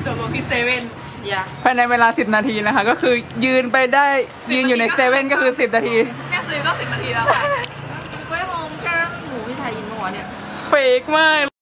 ตกลงที่เซเว่นภายในเวลา10 นาทีนะคะก็คือยืนไปได้ยืนอยู่ในเซเว่นก็คือ10 นาทีแค่ซื้อก็10 นาทีแล้วค่ะกล้วยหอมแก้มหมูที่ไทยยินหัวเนี่ยเฟกมาก